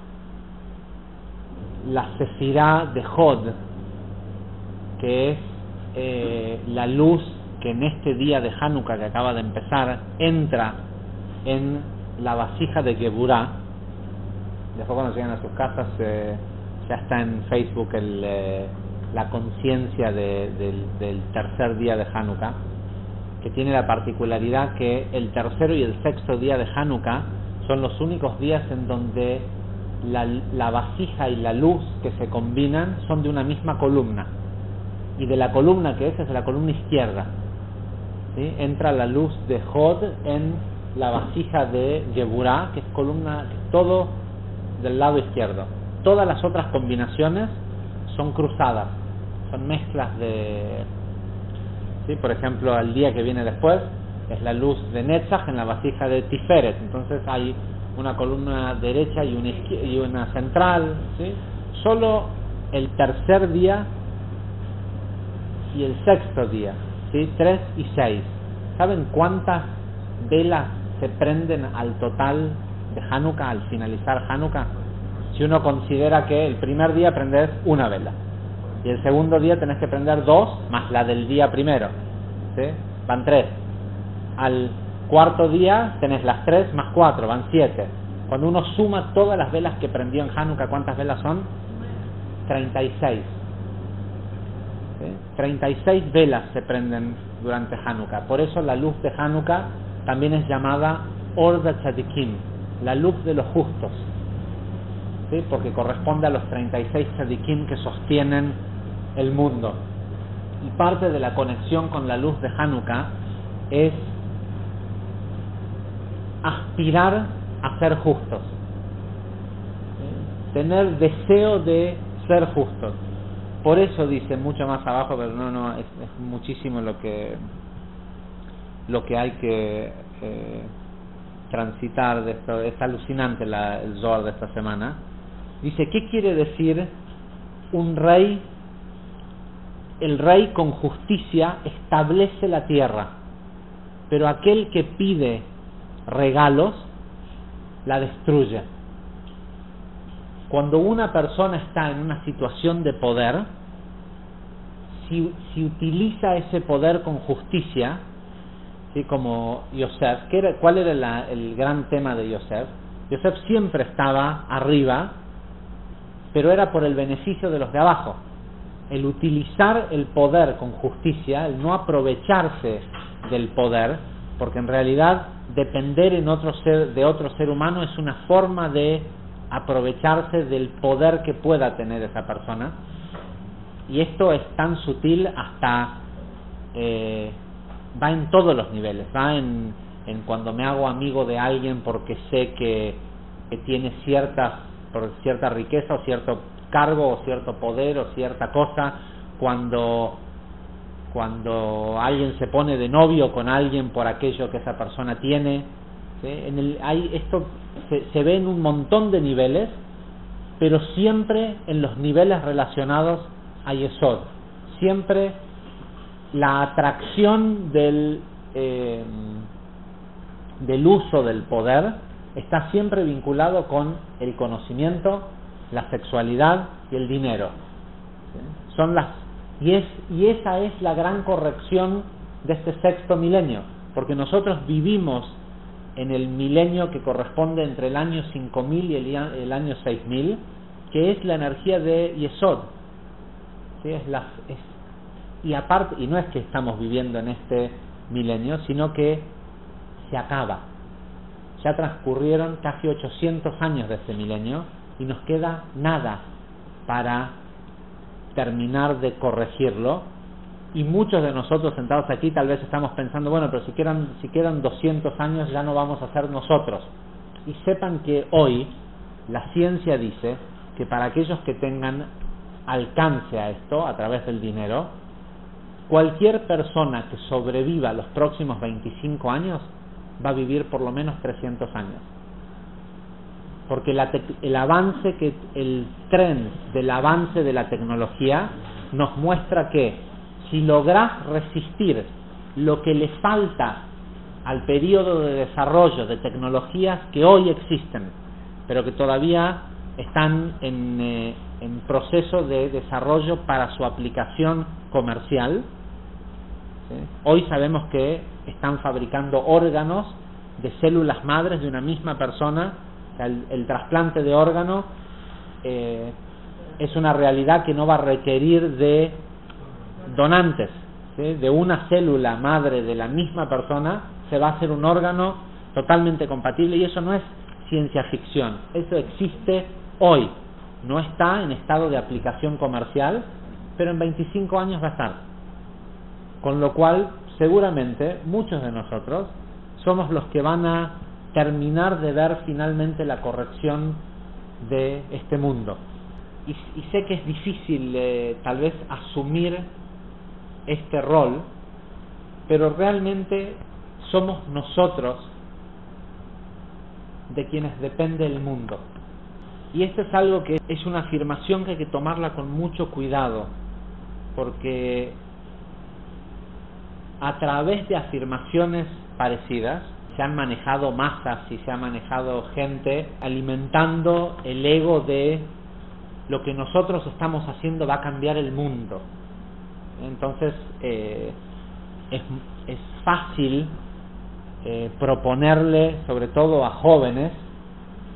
la sefirá de Hod, que es la luz que en este día de Hanukkah que acaba de empezar entra en la vasija de Geburah. Después cuando llegan a sus casas ya está en Facebook la conciencia del tercer día de Hanukkah, que tiene la particularidad que el tercero y el sexto día de Hanukkah son los únicos días en donde la vasija y la luz que se combinan son de una misma columna, y de la columna que es de la columna izquierda, ¿sí? Entra la luz de Hod en la vasija de Geburah, que es columna todo del lado izquierdo. Todas las otras combinaciones son cruzadas, son mezclas de, ¿sí? Por ejemplo, al día que viene después es la luz de Netzach en la vasija de Tiferet, entonces hay una columna derecha y una central, ¿sí? Solo el tercer día y el sexto día, ¿sí? 3 y 6. ¿Saben cuántas velas se prenden al total de Hanukkah, al finalizar Hanukkah? Si uno considera que el primer día prendes una vela y el segundo día tenés que prender 2 más la del día primero, ¿sí? Van 3. Al cuarto día tenés las 3 más 4, van 7. Cuando uno suma todas las velas que prendió en Hanukkah, ¿cuántas velas son? 36. ¿Sí? 36 velas se prenden durante Hanukkah. Por eso la luz de Hanukkah también es llamada Or Tzadikim, la luz de los justos. ¿Sí? Porque corresponde a los 36 tzadikim que sostienen el mundo. Y parte de la conexión con la luz de Hanukkah es aspirar a ser justos, ¿sí? Tener deseo de ser justos. Por eso dice mucho más abajo, pero no es muchísimo lo que hay que transitar de esto. Es alucinante el Zohar de esta semana. Dice, ¿qué quiere decir un rey? El rey con justicia establece la tierra, pero aquel que pide regalos la destruye. Cuando una persona está en una situación de poder, si utiliza ese poder con justicia, ¿sí? Como Yosef, ¿cuál era el gran tema de Yosef? Yosef siempre estaba arriba, pero era por el beneficio de los de abajo. El utilizar el poder con justicia, el no aprovecharse del poder, porque en realidad depender de otro ser humano es una forma de aprovecharse del poder que pueda tener esa persona. Y esto es tan sutil hasta va en todos los niveles, va en cuando me hago amigo de alguien porque sé que tiene cierta riqueza o cierto cargo o cierto poder o cierta cosa, cuando alguien se pone de novio con alguien por aquello que esa persona tiene, ¿sí? Esto se ve en un montón de niveles, pero siempre en los niveles relacionados a Yesod. Siempre la atracción del uso del poder está siempre vinculado con el conocimiento, la sexualidad y el dinero. ¿Sí? Y esa es la gran corrección de este sexto milenio, porque nosotros vivimos en el milenio que corresponde entre el año 5000 y el año 6000, que es la energía de Yesod. ¿Sí? Y aparte, y no es que estamos viviendo en este milenio, sino que se acaba. Ya transcurrieron casi 800 años de este milenio y nos queda nada para terminar de corregirlo. Y muchos de nosotros sentados aquí tal vez estamos pensando, bueno, pero si quedan 200 años ya no vamos a ser nosotros. Y sepan que hoy la ciencia dice que para aquellos que tengan alcance a esto a través del dinero, cualquier persona que sobreviva los próximos 25 años va a vivir por lo menos 300 años. Porque el tren del avance de la tecnología nos muestra que si lográs resistir lo que le falta al periodo de desarrollo de tecnologías que hoy existen, pero que todavía están en proceso de desarrollo para su aplicación comercial, ¿sí? Hoy sabemos que están fabricando órganos de células madres de una misma persona. O sea, el trasplante de órgano es una realidad que no va a requerir de donantes, ¿sí? De una célula madre de la misma persona se va a hacer un órgano totalmente compatible, y eso no es ciencia ficción, eso existe hoy. No está en estado de aplicación comercial, pero en 25 años va a estar. Con lo cual, seguramente, muchos de nosotros somos los que van a terminar de ver finalmente la corrección de este mundo. Y sé que es difícil tal vez asumir este rol, pero realmente somos nosotros de quienes depende el mundo. Y esto es algo que es una afirmación que hay que tomarla con mucho cuidado, porque a través de afirmaciones parecidas se han manejado masas y se ha manejado gente alimentando el ego de lo que nosotros estamos haciendo va a cambiar el mundo. Entonces es fácil proponerle, sobre todo a jóvenes,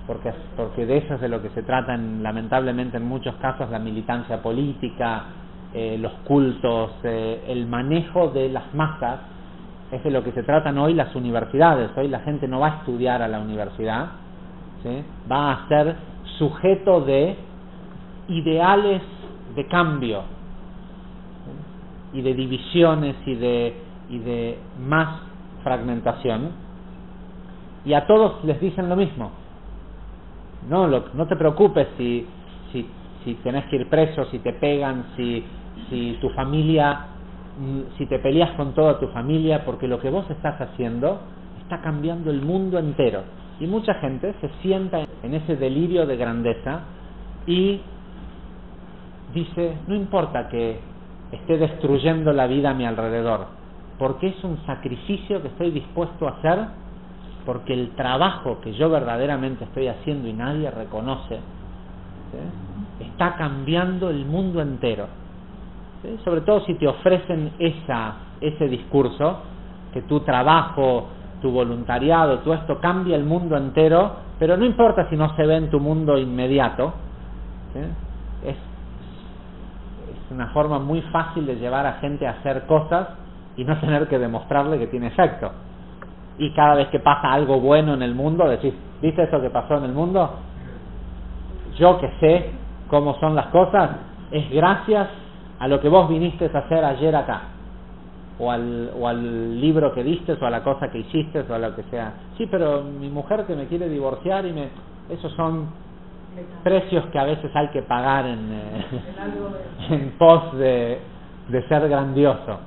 porque de eso es de lo que se trata, lamentablemente en muchos casos, la militancia política, los cultos, el manejo de las masas, es de lo que se tratan hoy las universidades. Hoy la gente no va a estudiar a la universidad, ¿sí? Va a ser sujeto de ideales de cambio, ¿sí? Y de divisiones y de más fragmentación, y a todos les dicen lo mismo. No te preocupes si tenés que ir preso, si te pegan, si tu familia, si te peleas con toda tu familia, porque lo que vos estás haciendo está cambiando el mundo entero. Y mucha gente se sienta en ese delirio de grandeza y dice, no importa que esté destruyendo la vida a mi alrededor, porque es un sacrificio que estoy dispuesto a hacer, porque el trabajo que yo verdaderamente estoy haciendo y nadie reconoce, ¿sí? Está cambiando el mundo entero, ¿sí? Sobre todo si te ofrecen ese discurso, que tu trabajo, tu voluntariado, todo esto cambia el mundo entero, pero no importa si no se ve en tu mundo inmediato, ¿sí? Es una forma muy fácil de llevar a gente a hacer cosas y no tener que demostrarle que tiene efecto. Y cada vez que pasa algo bueno en el mundo, decís, ¿viste eso que pasó en el mundo? Yo que sé cómo son las cosas, es gracias a lo que vos viniste a hacer ayer acá, o al libro que diste, o a la cosa que hiciste, o a lo que sea. Sí, pero mi mujer que me quiere divorciar esos son precios que a veces hay que pagar en pos de ser grandioso.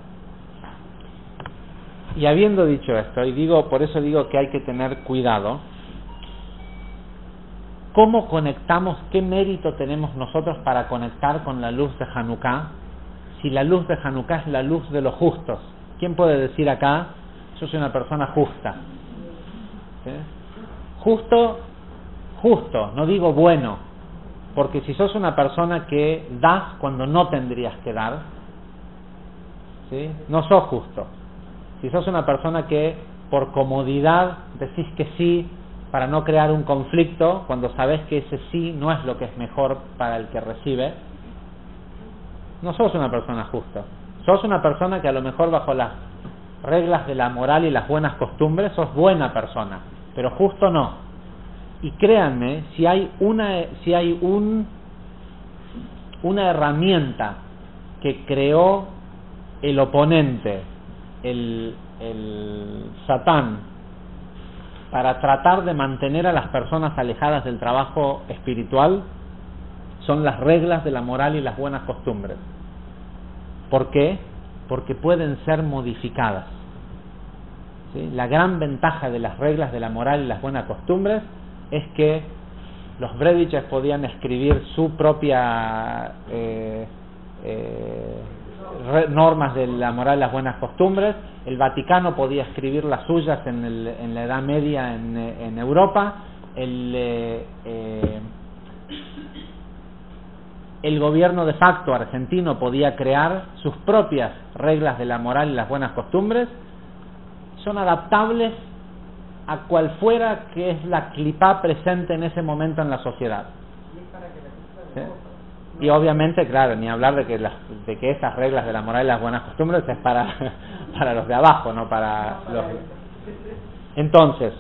Y habiendo dicho esto, por eso digo que hay que tener cuidado, ¿cómo conectamos? ¿Qué mérito tenemos nosotros para conectar con la luz de Hanukkah? Si la luz de Hanukkah es la luz de los justos. ¿Quién puede decir acá, yo soy una persona justa? ¿Sí? Justo, no digo bueno, porque si sos una persona que das cuando no tendrías que dar, ¿sí? No sos justo. Si sos una persona que por comodidad decís que sí para no crear un conflicto, cuando sabés que ese sí no es lo que es mejor para el que recibe, no sos una persona justa. Sos una persona que a lo mejor bajo las reglas de la moral y las buenas costumbres sos buena persona, pero justo no. Y créanme, si hay una herramienta que creó el oponente, el Satán, para tratar de mantener a las personas alejadas del trabajo espiritual, son las reglas de la moral y las buenas costumbres. ¿Por qué? Porque pueden ser modificadas, ¿sí? La gran ventaja de las reglas de la moral y las buenas costumbres es que los Brediches podían escribir su propia normas de la moral y las buenas costumbres, el Vaticano podía escribir las suyas en la Edad Media en Europa, el gobierno de facto argentino podía crear sus propias reglas de la moral y las buenas costumbres, son adaptables a cual fuera que es la clipá presente en ese momento en la sociedad. ¿Sí? Y obviamente, claro, ni hablar de que esas reglas de la moral y las buenas costumbres es para los de abajo, no para los... Entonces,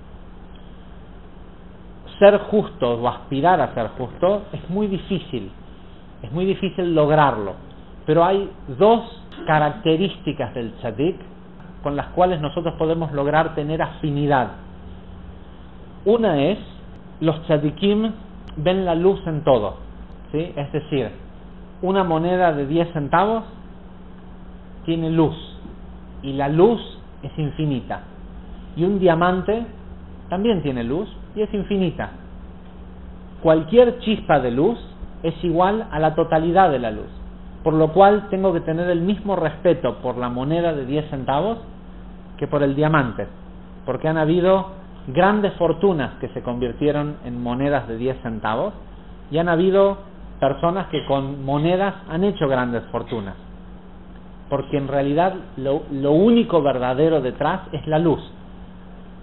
ser justo o aspirar a ser justo es muy difícil lograrlo, pero hay dos características del tzadik con las cuales nosotros podemos lograr tener afinidad. Una es, los tzadikim ven la luz en todo, ¿sí? Es decir, una moneda de 10 centavos tiene luz, y la luz es infinita, y un diamante también tiene luz y es infinita. Cualquier chispa de luz es igual a la totalidad de la luz, por lo cual tengo que tener el mismo respeto por la moneda de 10 centavos que por el diamante, porque han habido grandes fortunas que se convirtieron en monedas de 10 centavos y han habido personas que con monedas han hecho grandes fortunas, porque en realidad lo único verdadero detrás es la luz.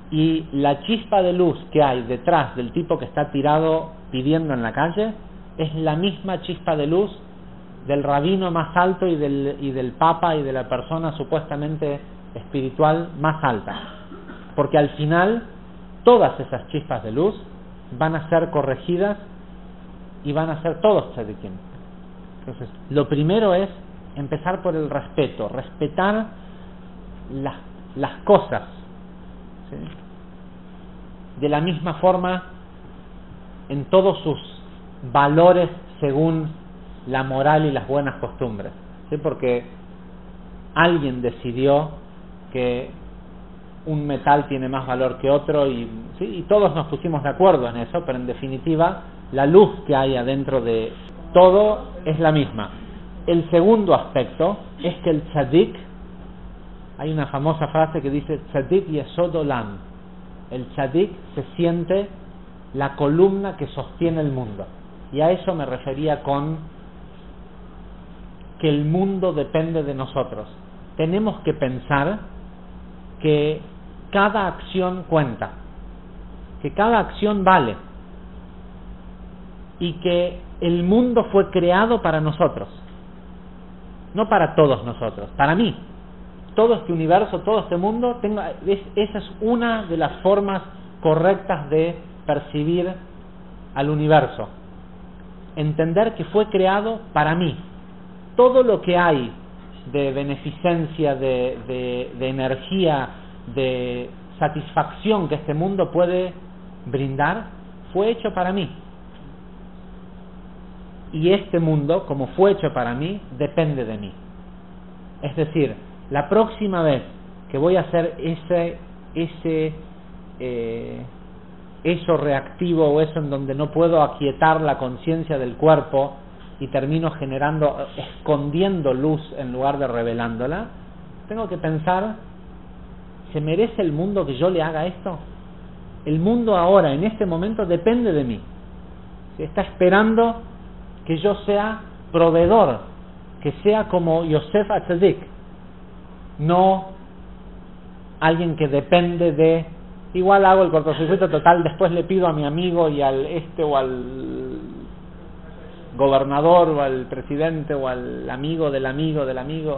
y la chispa de luz que hay detrás del tipo que está tirado pidiendo en la calle es la misma chispa de luz del rabino más alto y del papa y de la persona supuestamente espiritual más alta, porque al final todas esas chispas de luz van a ser corregidas y van a ser todos tzadikim. Entonces, lo primero es empezar por el respeto, respetar las cosas, ¿sí? De la misma forma en todos sus valores según la moral y las buenas costumbres, ¿sí? Porque alguien decidió que un metal tiene más valor que otro y todos nos pusimos de acuerdo en eso, pero en definitiva la luz que hay adentro de todo es la misma. El segundo aspecto es que el tzadik, hay una famosa frase que dice tzadik yesod olam, el tzadik se siente la columna que sostiene el mundo, y a eso me refería con que el mundo depende de nosotros. Tenemos que pensar que cada acción cuenta, que cada acción vale, y que el mundo fue creado para nosotros, no para todos nosotros, para mí. Todo este universo, todo este mundo, esa es una de las formas correctas de percibir al universo. Entender que fue creado para mí. Todo lo que hay de beneficencia, de energía, de satisfacción que este mundo puede brindar, fue hecho para mí. Y este mundo, como fue hecho para mí, depende de mí. Es decir, la próxima vez que voy a hacer eso reactivo o eso en donde no puedo aquietar la conciencia del cuerpo y termino escondiendo luz en lugar de revelándola, tengo que pensar, ¿se merece el mundo que yo le haga esto? El mundo ahora, en este momento, depende de mí. Está esperando que yo sea proveedor, que sea como Yosef Atzadik, no alguien que depende de, igual hago el cortocircuito total, después le pido a mi amigo y al o al gobernador o al presidente o al amigo del amigo del amigo.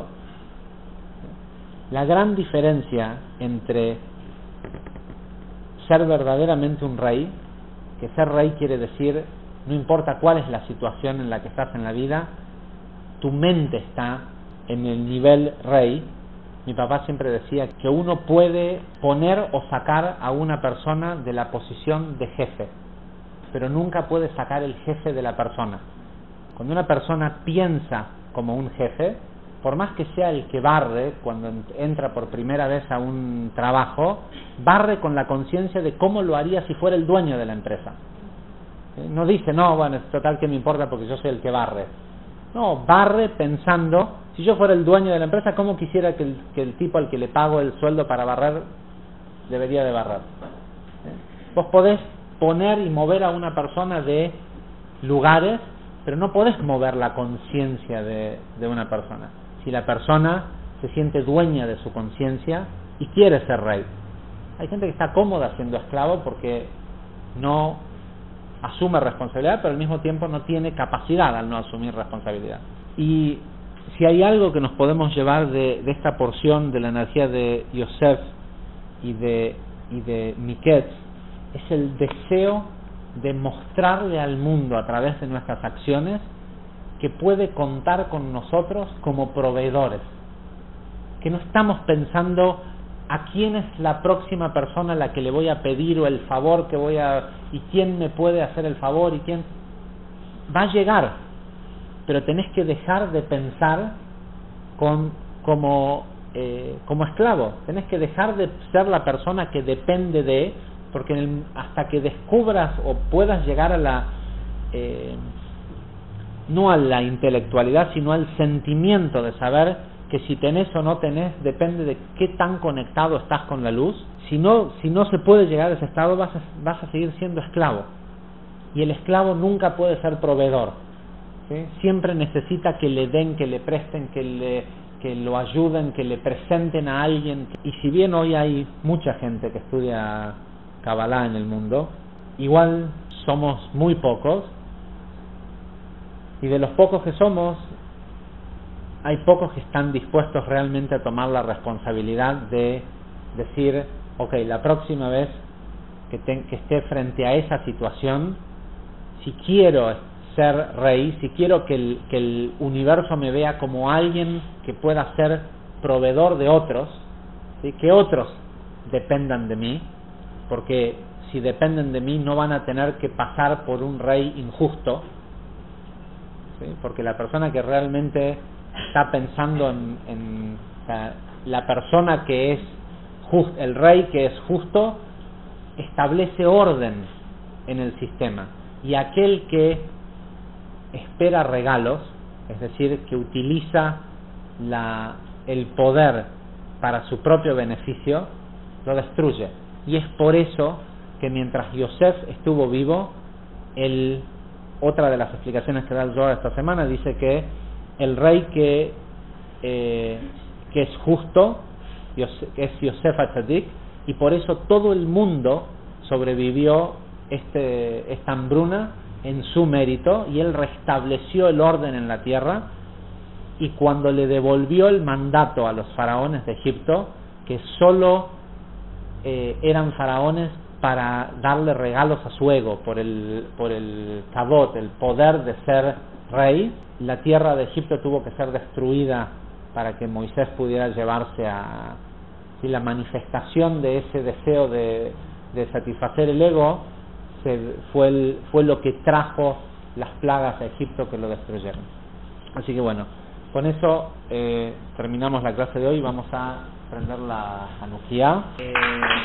La gran diferencia entre ser verdaderamente un rey, que ser rey quiere decir, no importa cuál es la situación en la que estás en la vida, tu mente está en el nivel rey. Mi papá siempre decía que uno puede poner o sacar a una persona de la posición de jefe, pero nunca puede sacar el jefe de la persona. Cuando una persona piensa como un jefe, por más que sea el que barre cuando entra por primera vez a un trabajo, barre con la conciencia de cómo lo haría si fuera el dueño de la empresa. No dice, no, bueno, es total que me importa porque yo soy el que barre. No, barre pensando, si yo fuera el dueño de la empresa, ¿cómo quisiera que el tipo al que le pago el sueldo para barrer debería de barrer? Vos podés poner y mover a una persona de lugares, pero no podés mover la conciencia de una persona. Si la persona se siente dueña de su conciencia y quiere ser rey. Hay gente que está cómoda siendo esclavo porque no asume responsabilidad, pero al mismo tiempo no tiene capacidad al no asumir responsabilidad. Y si hay algo que nos podemos llevar de esta porción de la energía de Yosef y de Miketz, es el deseo de mostrarle al mundo a través de nuestras acciones que puede contar con nosotros como proveedores, que no estamos pensando a quién es la próxima persona a la que le voy a pedir o el favor que voy a, y quién me puede hacer el favor y quién va a llegar, pero tenés que dejar de pensar como esclavo. Tenés que dejar de ser la persona que depende de, porque hasta que descubras o puedas llegar a la no a la intelectualidad, sino al sentimiento de saber que si tenés o no tenés depende de qué tan conectado estás con la luz. Si no se puede llegar a ese estado, vas a seguir siendo esclavo, y el esclavo nunca puede ser proveedor, ¿sí? Siempre necesita que le den, que le presten, que que lo ayuden, que le presenten a alguien. Y si bien hoy hay mucha gente que estudia Kabbalah en el mundo, igual somos muy pocos, y de los pocos que somos, hay pocos que están dispuestos realmente a tomar la responsabilidad de decir, ok, la próxima vez que esté frente a esa situación, si quiero ser rey, si quiero que el universo me vea como alguien que pueda ser proveedor de otros, ¿sí? Que otros dependan de mí, porque si dependen de mí no van a tener que pasar por un rey injusto, ¿sí? Porque la persona que realmente está pensando o sea, la persona que es el rey que es justo establece orden en el sistema, y aquel que espera regalos, es decir, que utiliza el poder para su propio beneficio, lo destruye. Y es por eso que mientras Yosef estuvo vivo, otra de las explicaciones que da el Zohar esta semana dice que el rey que es justo, que es Yosef HaTzadik, y por eso todo el mundo sobrevivió esta hambruna en su mérito, y él restableció el orden en la tierra. Y cuando le devolvió el mandato a los faraones de Egipto, que solo eran faraones para darle regalos a su ego por el kabod, el poder de ser rey, la tierra de Egipto tuvo que ser destruida para que Moisés pudiera llevarse si la manifestación de ese deseo de satisfacer el ego fue lo que trajo las plagas a Egipto que lo destruyeron. Así que bueno, con eso terminamos la clase de hoy. Vamos a prender la Hanukkah.